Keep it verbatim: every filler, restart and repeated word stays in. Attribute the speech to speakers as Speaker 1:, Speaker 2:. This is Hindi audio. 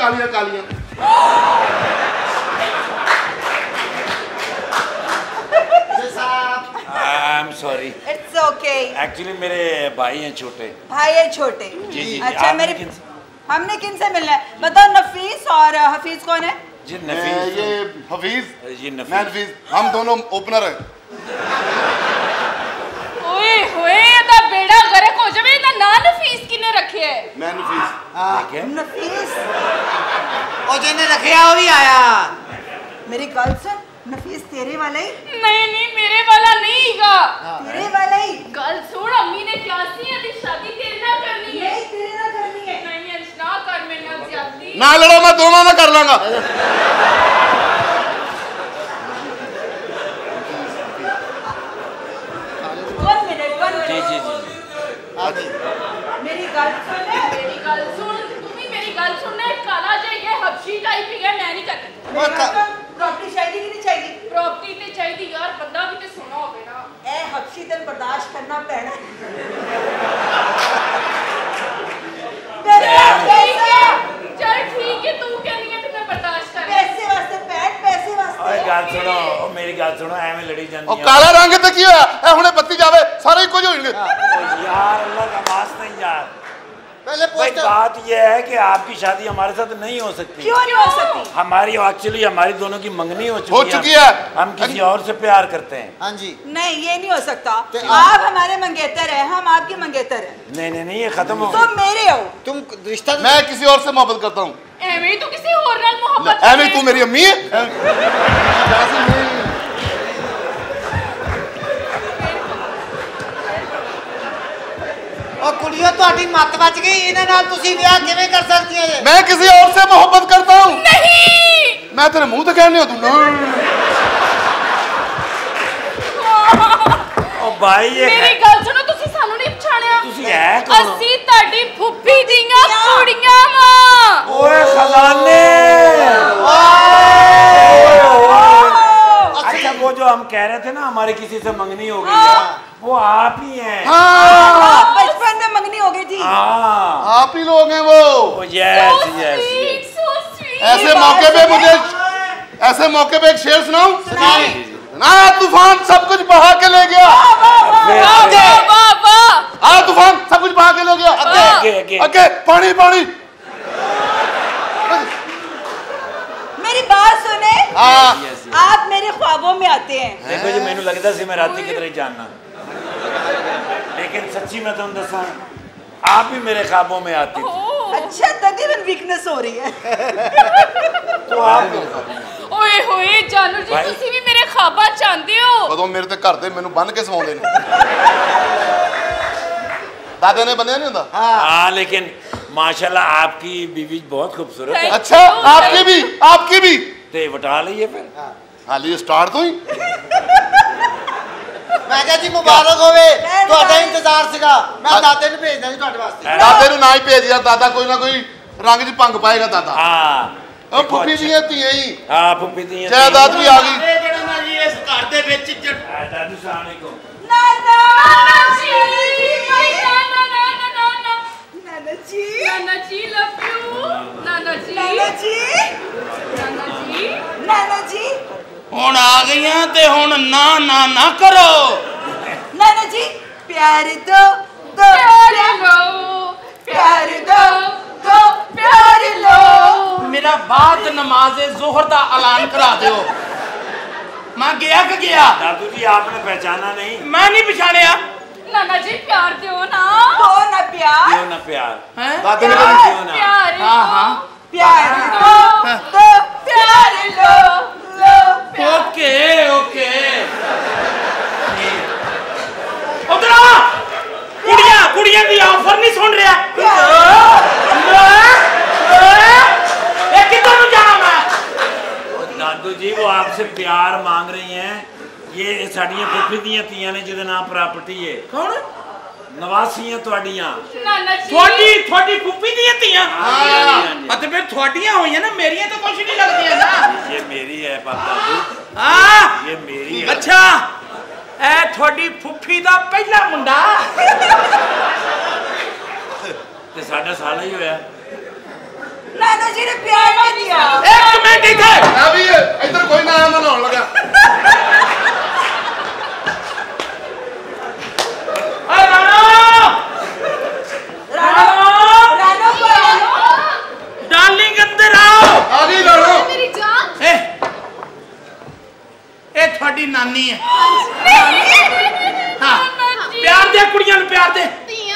Speaker 1: कालियां कालियां।
Speaker 2: I'm sorry.
Speaker 3: It's okay.
Speaker 2: Actually मेरे भाई हैं छोटे।
Speaker 3: भाई है छोटे।
Speaker 2: जी जी।
Speaker 3: अच्छा मेरी हमने किन से मिलना है? बताओ नफीस और हफीज कौन है?
Speaker 2: जी नफीस।
Speaker 1: ये हफीज।
Speaker 2: जी नफीस।
Speaker 1: मैं नफीस। हम दोनों ओपनर हैं।
Speaker 4: ओए होए दा बेड़ा गर्क हो जावे ना ना नफीस किने रखे है?
Speaker 1: मैं नफीस।
Speaker 3: हां नफीस।
Speaker 5: ओ जिन्ने रखया वो भी आया।
Speaker 3: मेरी गल सुन नफीस तेरे वाला ही?
Speaker 4: नहीं नहीं मेरे वाला नहींगा।
Speaker 3: तेरे वाला ही।
Speaker 4: गल सुन अम्मी ने क्लासी है दी शादी तेरे ना करनी है।
Speaker 3: नहीं तेरे ना करनी है।
Speaker 4: नहीं अंश ना कर मेरे नाल ज्यादती।
Speaker 1: ना लड़ो मैं दोनों में कर लांगा।
Speaker 3: One minute one minute.
Speaker 2: जी जी जी।
Speaker 3: मेरी गल सुन
Speaker 4: मेरी गल सुन तुम्ही मेरी गल सुनना काला जे ये हबशी टाइप ही है मैं नहीं करना।
Speaker 3: प्रॉपर्टी चाहिए कि नहीं चाहिए?
Speaker 4: प्रॉपर्टी ते चाहिए यार बंदा भी ते सोना होवे ना।
Speaker 3: ए हबशी तेन बर्दाश्त करना पैना।
Speaker 4: चल ठीक है तू कहनी है मैं बर्दाश्त कर।
Speaker 3: पैसे वास्ते पैट पैसे वास्ते।
Speaker 2: ओए गाल सुनो मेरी गाल सुनो एवें लड़ी जांदी
Speaker 1: ओ काला रंग ते की होया? ए हुणे बत्ती जावे सारे इक्को जिहे होणगे।
Speaker 2: यार अल्लाह का वास्ता यार।
Speaker 5: पहले
Speaker 2: भाई बात ये है कि आपकी शादी हमारे साथ नहीं हो सकती।
Speaker 3: क्यों नहीं हो सकती?
Speaker 2: हमारी एक्चुअली हमारी दोनों की मंगनी हो चुकी
Speaker 1: हो चुकी है।
Speaker 2: हम किसी और से प्यार करते हैं।
Speaker 5: हाँ जी।
Speaker 3: नहीं ये नहीं हो सकता। आप हमारे मंगेतर हैं हम आपकी मंगेतर हैं।
Speaker 2: नहीं नहीं नहीं ये खत्म हो
Speaker 3: तुम मेरे हो।
Speaker 5: तुम रिश्ता
Speaker 1: मैं किसी और से मोहब्बत करता हूँ।
Speaker 4: एवें तू किसी और नाल मोहब्बत
Speaker 1: एवें तू मेरी अम्मी है।
Speaker 5: ओ कुड़ियों ਤੁਹਾਡੀ ਮੱਤ ਵੱਜ ਗਈ ਇਹਨਾਂ ਨਾਲ ਤੁਸੀਂ ਵਿਆਹ ਕਿਵੇਂ ਕਰ ਸਕਦੀਆਂ ਜੇ?
Speaker 1: मैं किसी और से मोहब्बत करता हूँ।
Speaker 4: नहीं
Speaker 1: मैं तेरे मुंह ते कहने हो तू ना।
Speaker 2: ओ भाई ये
Speaker 4: मेरी गल सुनो ਤੁਸੀਂ ਸਾਨੂੰ ਨਹੀਂ ਪਛਾਣਿਆ।
Speaker 2: ਤੁਸੀਂ ਹੈ ਕੌਣ?
Speaker 4: ਅਸੀਂ ਤੁਹਾਡੀ ਫੁੱਫੀ ਦੀਆਂ ਕੁੜੀਆਂ ਵਾਂ।
Speaker 2: ओए खजाने। अच्छा वो जो हम कह रहे थे ना हमारे किसी से मंगनी हो गई है वो आप ही हैं।
Speaker 1: हाँ
Speaker 3: बचपन में मंगनी हो गई थी।
Speaker 2: हाँ
Speaker 1: आप ही लोग हैं वो।
Speaker 2: Yes yes
Speaker 4: so sweet.
Speaker 1: ऐसे मौके पे मुझे ऐसे मौके पे एक शेर सुनाऊं? ना तूफान सब कुछ बहा के ले गया।
Speaker 4: वाह वाह वाह।
Speaker 1: आ तूफान सब कुछ बहा के ले गया।
Speaker 2: आगे आगे
Speaker 1: आगे पानी पानी।
Speaker 3: मेरी बात सुने।
Speaker 1: हाँ
Speaker 3: आप मेरे ख्वाबों में आते हैं।
Speaker 2: देखो जी मैंने लगता सी मैं रात की तरह जानना लेकिन सच्ची मैं तुम दसा आप भी मेरे ख्वाबों में आती थी।
Speaker 3: अच्छा तकरीबन वीकनेस हो रही है।
Speaker 2: तो आप
Speaker 4: ओए होए जानू जी ਤੁਸੀਂ ਵੀ ਮੇਰੇ ਖਾਬਾਂ ਚਾਹੁੰਦੇ ਹੋ।
Speaker 1: कदों मेरे ते घर दे मेनू बन के सवाउंदे ने। दादे ने बंदे नहीं हुंदा।
Speaker 2: हाँ लेकिन माशाल्लाह आपकी बीवी बहुत खूबसूरत है।
Speaker 1: अच्छा आपकी भी आपकी भी
Speaker 2: ते बटा लीजिए फिर।
Speaker 1: हाली स्टार्ट तो ही।
Speaker 5: ਮੈਂ ਕਿਹਾ ਜੀ ਮੁਬਾਰਕ ਹੋਵੇ ਤੁਹਾਡਾ ਇੰਤਜ਼ਾਰ ਸੀਗਾ ਮੈਂ ਦਾਦੇ ਨੂੰ ਭੇਜਦਾ ਜੀ ਤੁਹਾਡੇ ਵਾਸਤੇ।
Speaker 1: दादे नू ना ही भेज दिया दादा कोई ना कोई रंग च भंग पाएगा दादा।
Speaker 2: हाँ
Speaker 1: ओ फुफी दी धीए ही
Speaker 2: हाँ फुफी दी
Speaker 1: जायदाद भी आ गई।
Speaker 5: ਜਿਹੜਾ ਨਾ ਜੀ ਇਸ ਘਰ ਦੇ ਵਿੱਚ
Speaker 2: दादू सलाम अलैकुम।
Speaker 3: नाना
Speaker 4: नाना जी my Nana Nana Nana
Speaker 3: Nana ji
Speaker 4: Nana ji love you नाना जी
Speaker 3: नाना जी
Speaker 4: नाना जी
Speaker 3: नाना जी
Speaker 6: ਹੁਣ ਆ ਗਈਆਂ ਤੇ ਹੁਣ ਨਾ ਨਾ ਨਾ ਕਰੋ।
Speaker 3: नाना जी प्यार दो दो
Speaker 4: प्यार लो
Speaker 3: प्यार दो दो प्यार लो।
Speaker 6: मेरा बाद नमाज़े ज़ोहर दा ऐलान करा दियो। मैं गया कि गया?
Speaker 2: दादू जी आपने पहचाना नहीं?
Speaker 6: मैं नहीं पछाणिया।
Speaker 4: नाना जी प्यार दो ना
Speaker 3: दो ना प्यार
Speaker 2: क्यों ना प्यार?
Speaker 6: हैं?
Speaker 1: दादे ने
Speaker 3: प्यार
Speaker 2: क्यों ना?
Speaker 4: प्यार
Speaker 6: हाँ हाँ
Speaker 3: प्यार दो दो प्यार लो लो
Speaker 6: ओके ओके। उधर आ कुड़ियां कुड़ियां दी ऑफर नहीं सुन रहा। ये किधर नु जाना मैं?
Speaker 2: दादू जी वो आपसे प्यार मांग रही हैं। ये साड़ियां फुफी दियां तियां ने जिहदे नाम प्रॉपर्टी है।
Speaker 6: कौन?
Speaker 2: नवासियां ਤੁਹਾਡੀਆਂ।
Speaker 4: नाना जी
Speaker 6: थोड़ी थोड़ी फुफी दी धीयां।
Speaker 2: हाँ
Speaker 6: ਅਤੇ ਫਿਰ ਤੁਹਾਡੀਆਂ ਹੋਈਆਂ ਨਾ ਮੇਰੀਆਂ ਤਾਂ ਕੁਝ ਨਹੀਂ ਲੱਗਦੀਆਂ ਨਾ।
Speaker 2: ये मेरी है पापा जी
Speaker 6: ਹਾਂ
Speaker 2: ये मेरी है।
Speaker 6: ਅੱਛਾ ਇਹ ਤੁਹਾਡੀ ਫੁੱਫੀ ਦਾ ਪਹਿਲਾ ਮੁੰਡਾ।
Speaker 2: ਤੇ ਸਾਡਾ ਸਾਲਾ ਹੀ ਹੋਇਆ।
Speaker 3: नाना जी ने प्यार नहीं दिया।
Speaker 6: एक मिनट इधर
Speaker 1: अभी इधर कोई ना मनाने लगा।
Speaker 6: राणा
Speaker 3: राणा राणा
Speaker 6: डार्लिंग अंदर आओ।
Speaker 1: आ गई राणा।
Speaker 4: मेरी जान
Speaker 6: ए ए थोड़ी नानी है। हाँ प्यार दे कुड़ियां नूं प्यार दे।